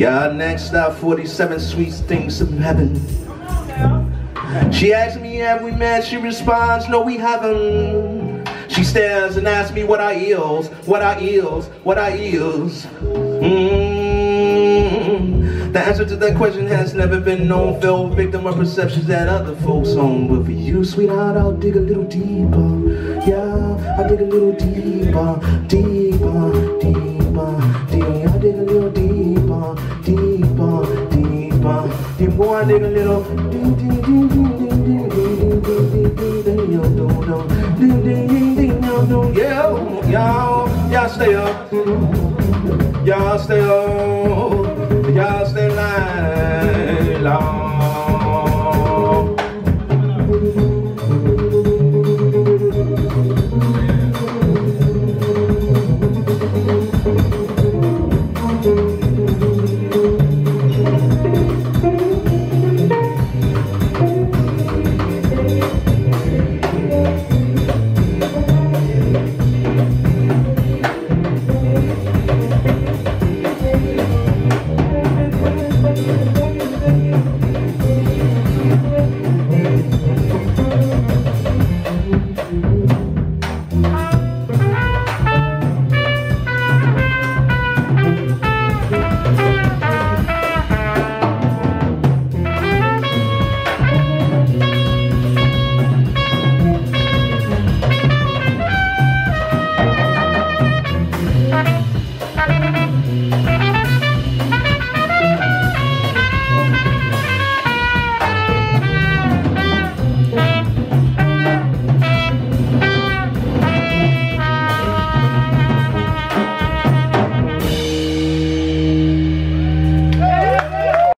Yeah, next up, 47 sweet things of heaven. She asks me, have we met? She responds, no we haven't. She stares and asks me what I is, what I is, what I is. The answer to that question has never been known. Fell victim of perceptions that other folks own. But for you, sweetheart, I'll dig a little deeper. Yeah, I'll dig a little deeper, deeper, deeper, deeper. I'll dig a little deeper, deeper, deeper. The more I dig a little, y'all stay up, y'all stay up, y'all stay line long.